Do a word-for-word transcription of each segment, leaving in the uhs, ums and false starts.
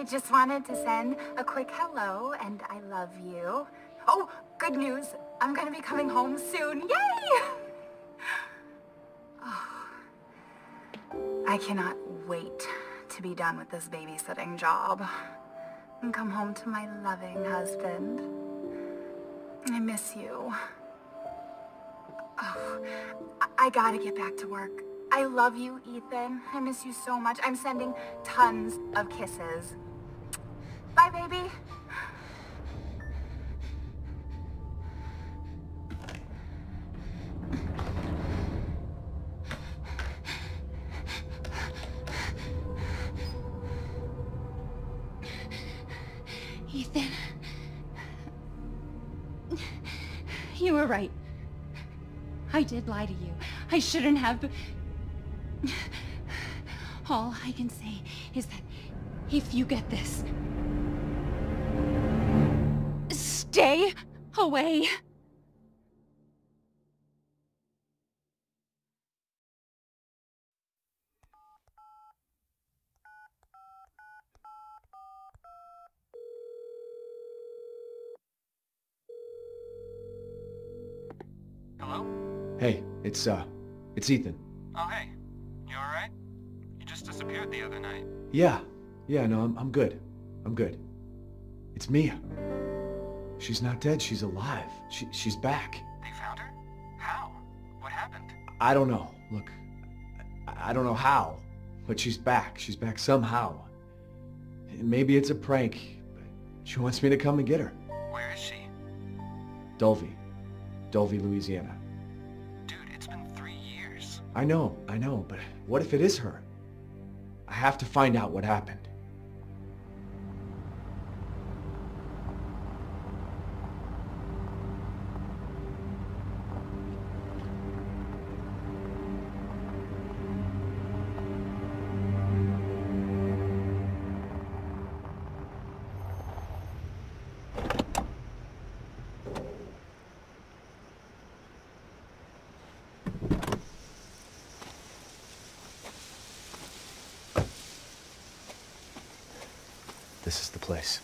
just wanted to send a quick hello and I love you. Oh, good news. I'm gonna be coming home soon. Yay! Oh, I cannot wait to be done with this babysitting job and come home to my loving husband. I miss you. Oh, I, I gotta get back to work. I love you, Ethan. I miss you so much. I'm sending tons of kisses. Bye, baby. Ethan. You were right. I did lie to you. I shouldn't have. All I can say is that if you get this, stay away. Hello? Hey, it's, uh, it's Ethan. Oh, hey. You alright? You just disappeared the other night. Yeah, yeah, no, I'm, I'm good. I'm good. It's Mia. She's not dead, she's alive. She, she's back. They found her? How? What happened? I don't know. Look, I, I don't know how, but she's back. She's back somehow. Maybe it's a prank, but she wants me to come and get her. Where is she? Dulvey. Dulvey, Louisiana. Dude, it's been three years. I know, I know, but what if it is her? I have to find out what happened. This is the place.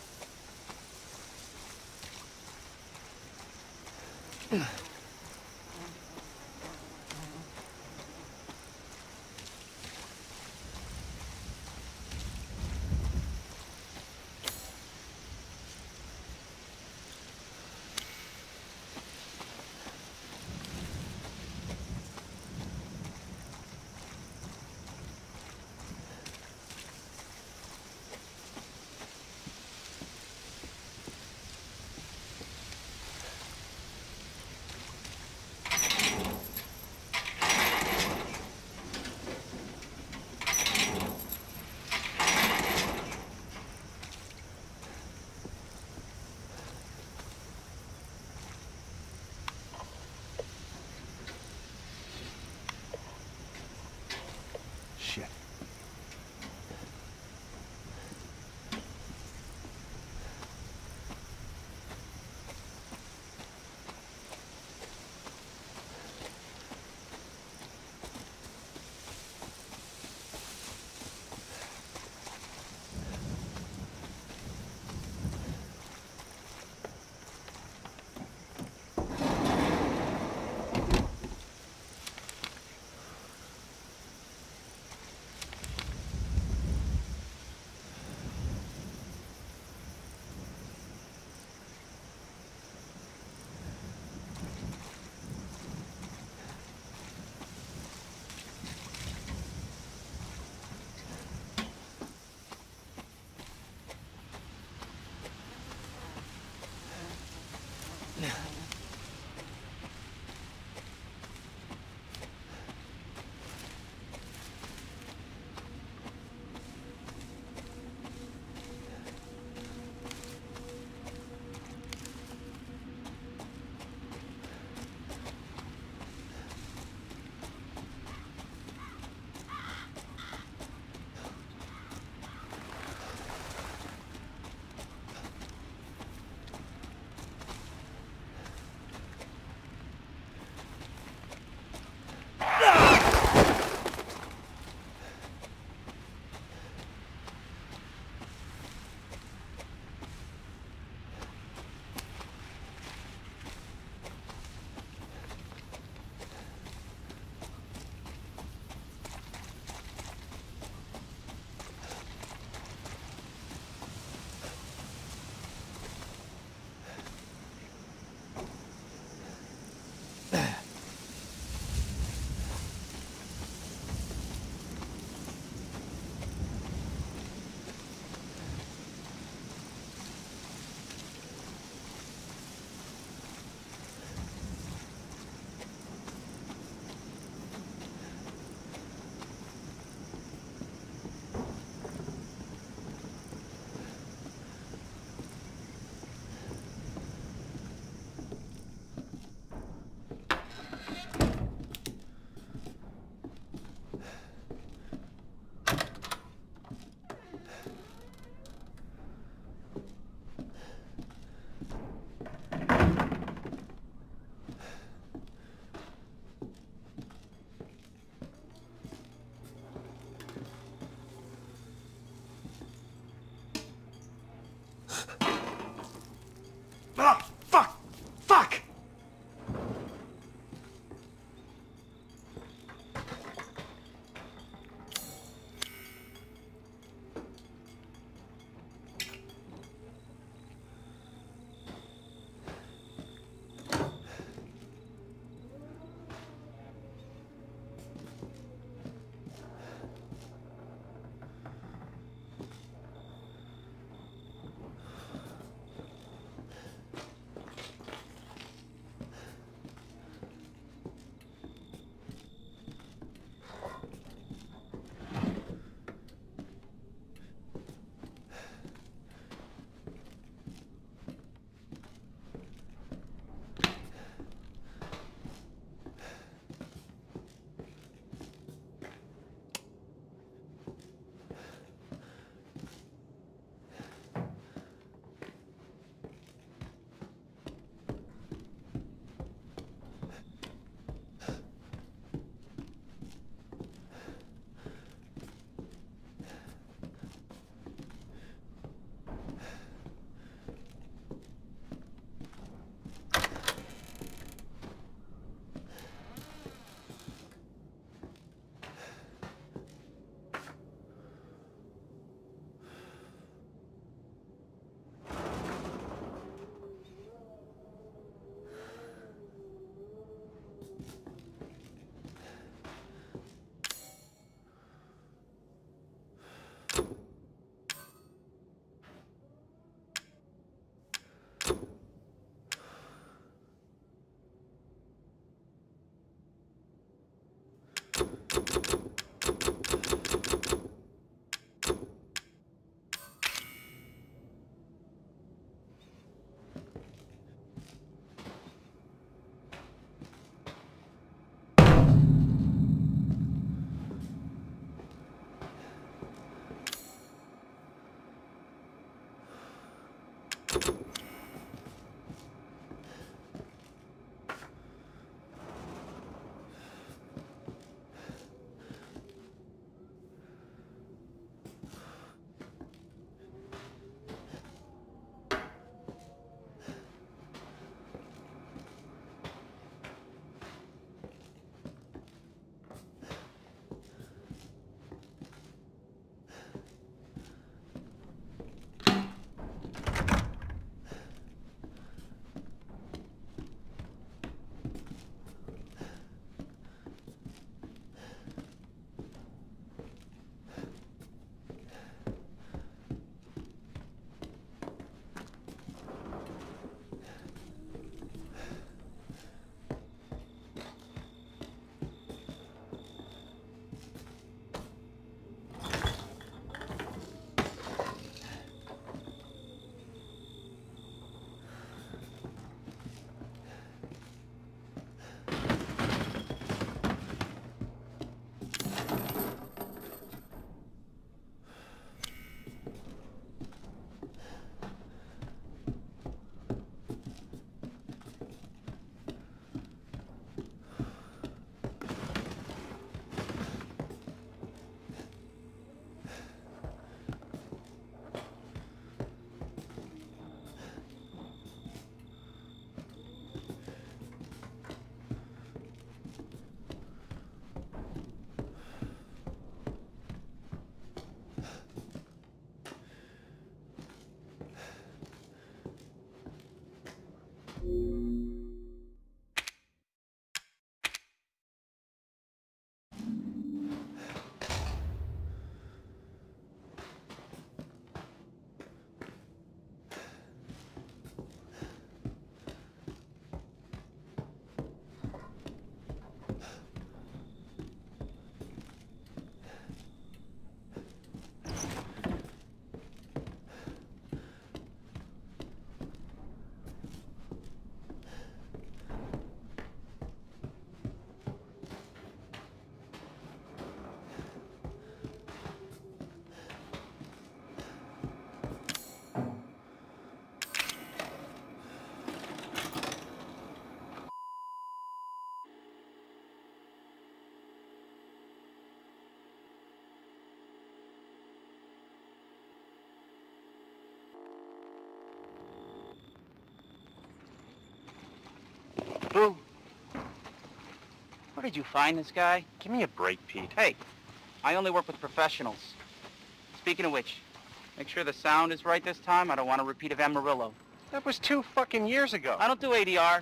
Boo. Where did you find this guy? Give me a break, Pete. Hey, I only work with professionals. Speaking of which, make sure the sound is right this time. I don't want a repeat of Amarillo. That was two fucking years ago. I don't do A D R.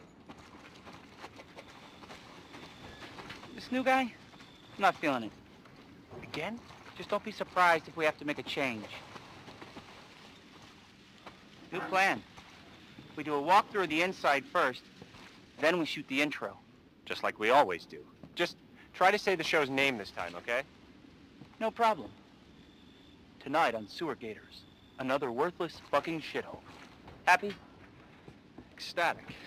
This new guy, I'm not feeling it. Again? Just don't be surprised if we have to make a change. New plan. We do a walkthrough of the inside first, then we shoot the intro. Just like we always do. Just try to say the show's name this time, okay? No problem. Tonight on Sewer Gators, another worthless fucking shithole. Happy? Ecstatic.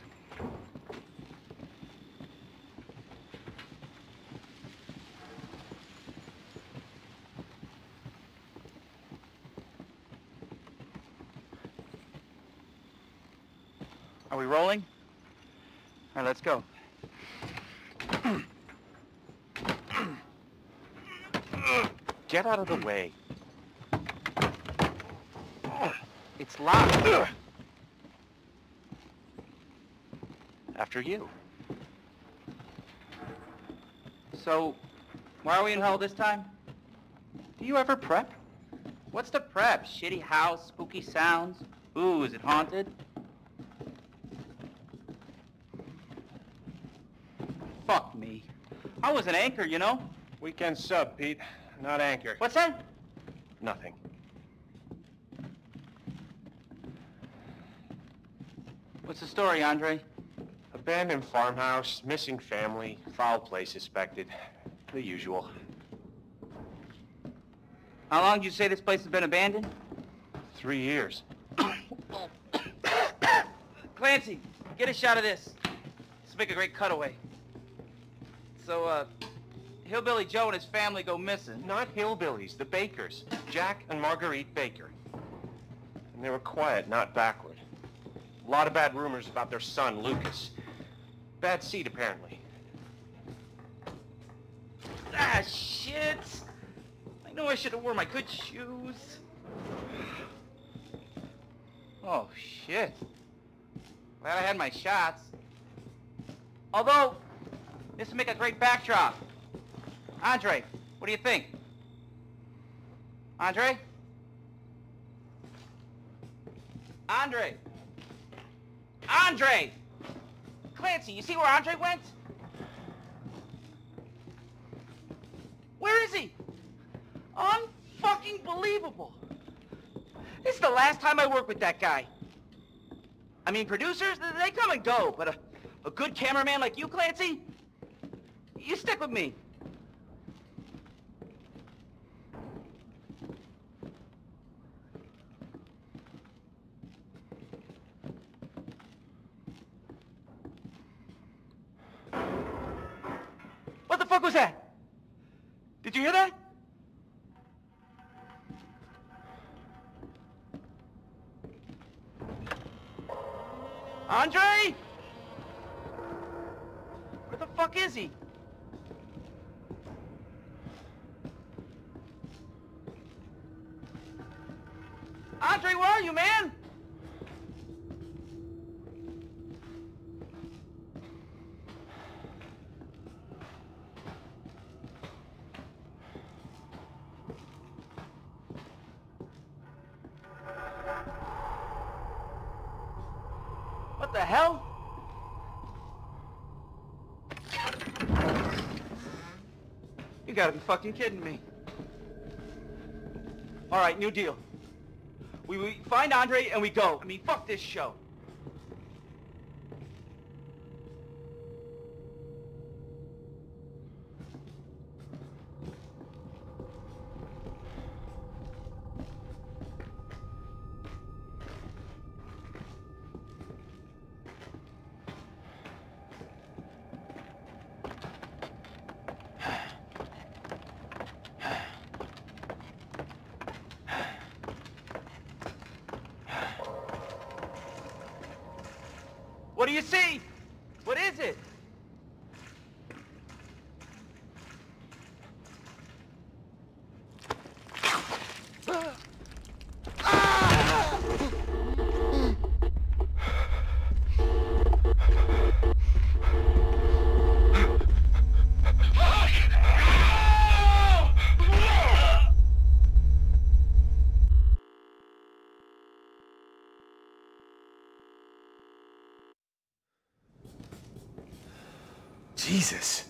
Are we rolling? All right, let's go. Get out of the way. It's locked. After you. So, why are we in hell this time? Do you ever prep? What's the prep? Shitty house, spooky sounds? Ooh, is it haunted? Fuck me. I was an anchor, you know? Weekend sub, Pete. Not anchor. What's that? Nothing. What's the story, Andre? Abandoned farmhouse, missing family, foul play suspected. The usual. How long did you say this place has been abandoned? Three years. Clancy, get a shot of this. This will make a great cutaway. So, uh, Hillbilly Joe and his family go missing. Not hillbillies, the Bakers. Jack and Marguerite Baker. And they were quiet, not backward. A lot of bad rumors about their son, Lucas. Bad seed, apparently. Ah, shit! I know I should have worn my good shoes. Oh, shit. Glad I had my shots. Although, this would make a great backdrop. Andre, what do you think? Andre? Andre! Andre! Clancy, you see where Andre went? Where is he? Unfucking believable. This is the last time I work with that guy. I mean, producers, they come and go, but a, a good cameraman like you, Clancy, you stick with me. What the fuck was that? Did you hear that? Andre? Where the fuck is he? Andre, where are you, man? What the hell? You gotta be fucking kidding me. All right, new deal. We, we find Andre and we go. I mean, fuck this show. What do you see? What is it? Jesus.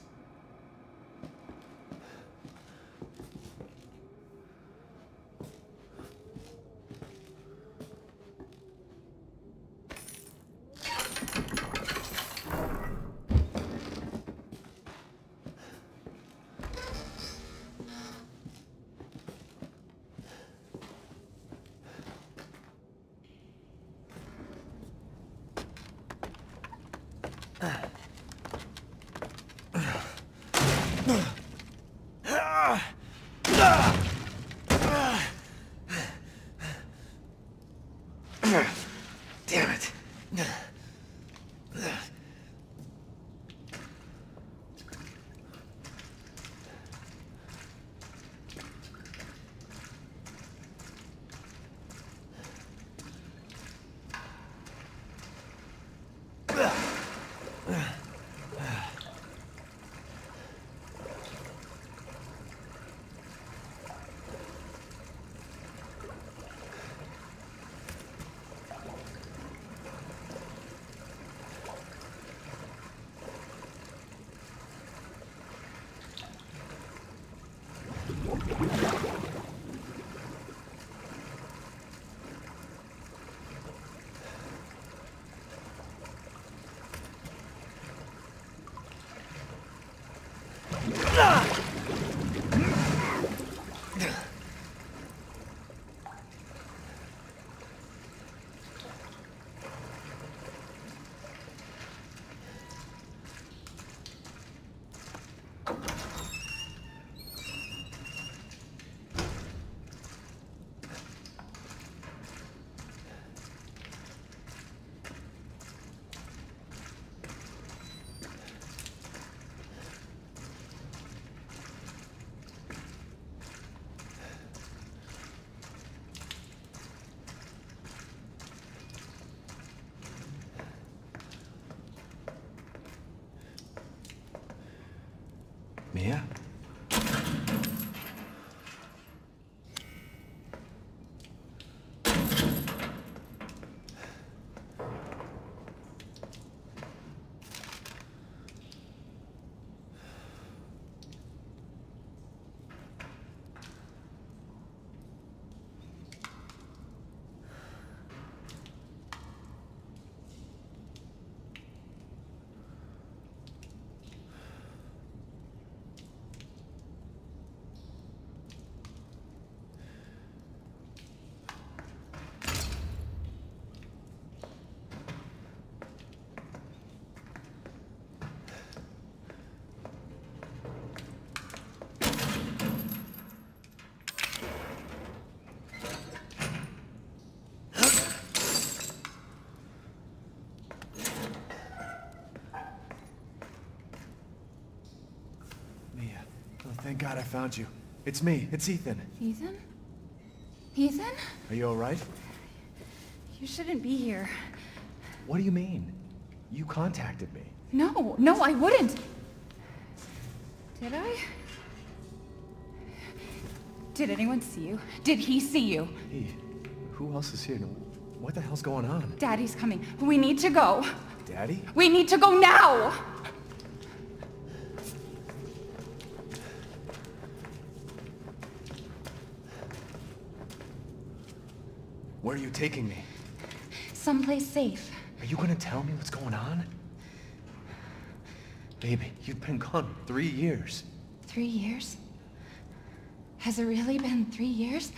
Damn it. Mia? Thank God I found you. It's me. It's Ethan. Ethan? Ethan? Are you all right? You shouldn't be here. What do you mean? You contacted me. No, no, I wouldn't. Did I? Did anyone see you? Did he see you? Hey, who else is here? What the hell's going on? Daddy's coming. We need to go. Daddy? We need to go now! Where are you taking me? Someplace safe. Are you gonna tell me what's going on? Baby, you've been gone three years. Three years? Has it really been three years?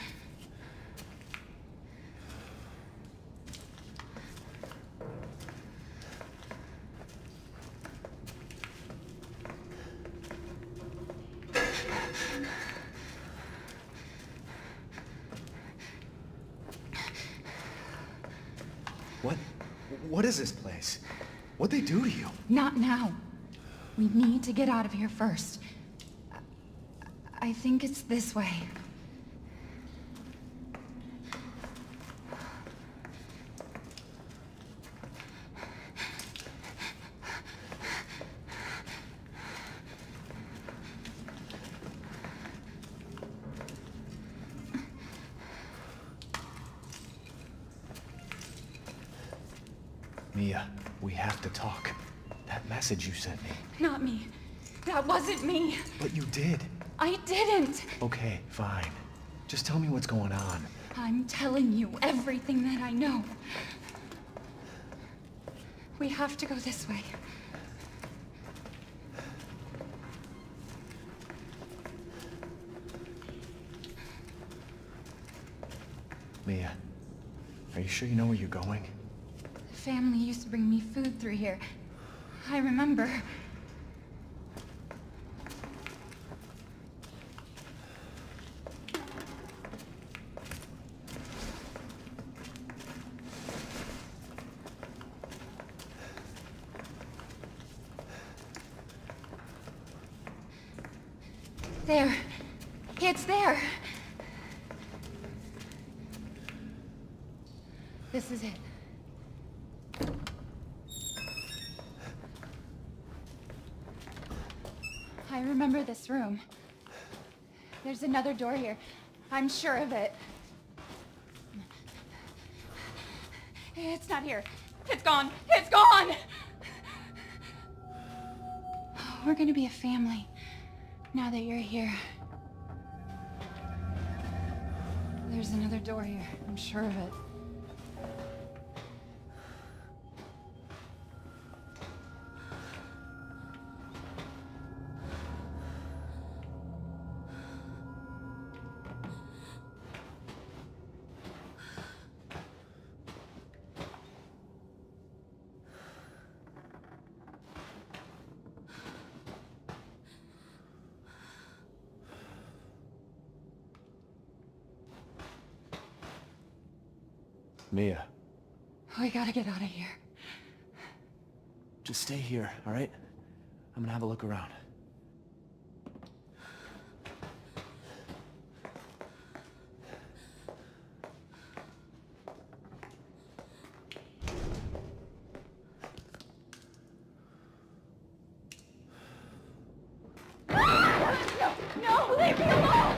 What? What is this place? What'd they do to you? Not now. We need to get out of here first. I think it's this way. Mia, we have to talk. That message you sent me. Not me. That wasn't me. But you did. I didn't. Okay, fine. Just tell me what's going on. I'm telling you everything that I know. We have to go this way. Mia, are you sure you know where you're going? The family used to bring me food through here. I remember. There. It's there. This is it. I remember this room. There's another door here. I'm sure of it. It's not here. It's gone. It's gone! We're gonna be a family now that you're here. There's another door here. I'm sure of it. Mia. We gotta get out of here. Just stay here, all right? I'm gonna have a look around. No, no, leave me alone!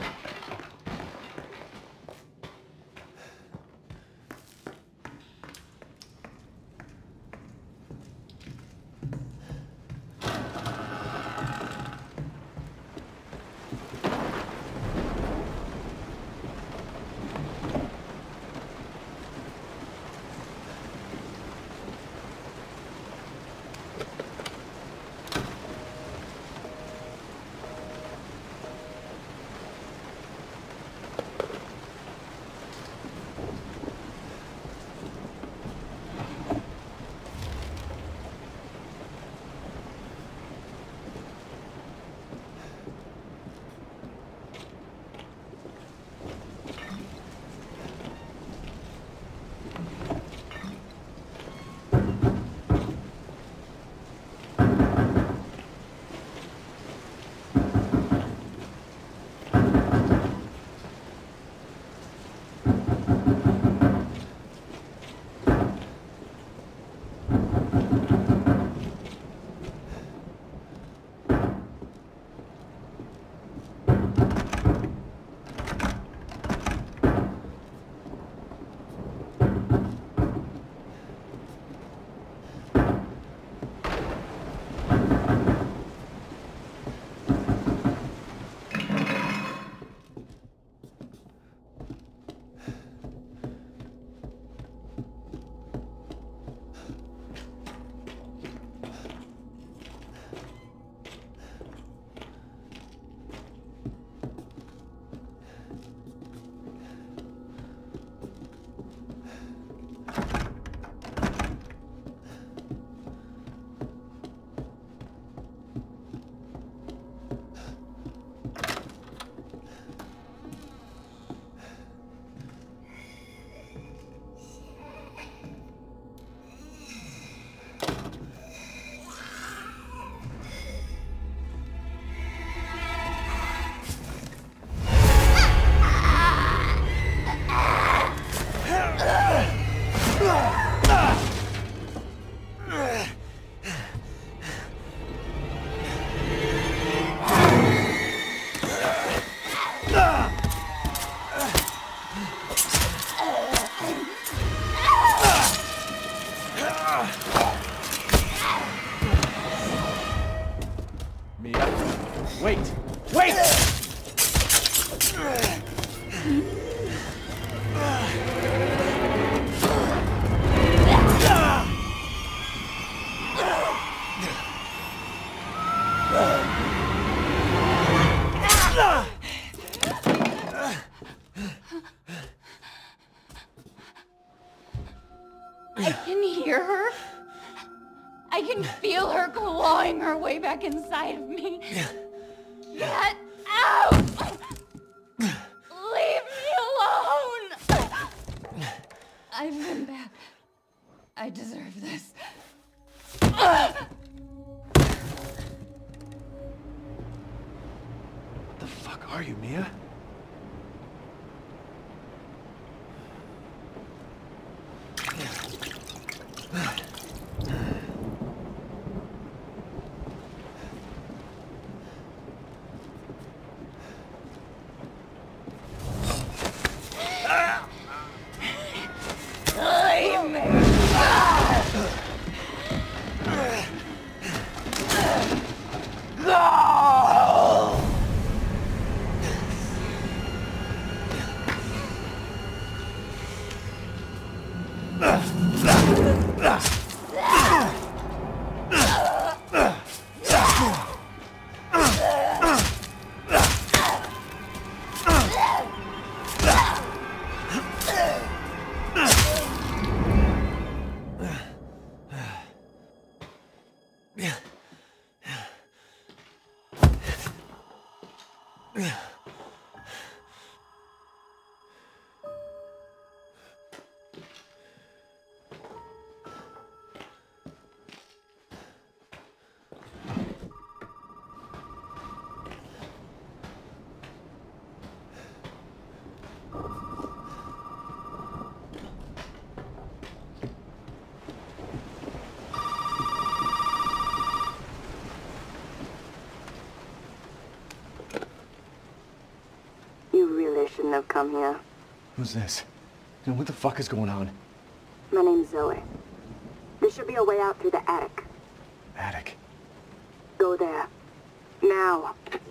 Mia, wait! Wait! I can hear her. I can feel her clawing her way back inside of me. Get out! Leave me alone! I've been bad. I deserve this. What the fuck are you, Mia? Leave me! You really shouldn't have come here. Who's this? And what the fuck is going on? My name's Zoe. There should be a way out through the attic. Attic. Go there. Now.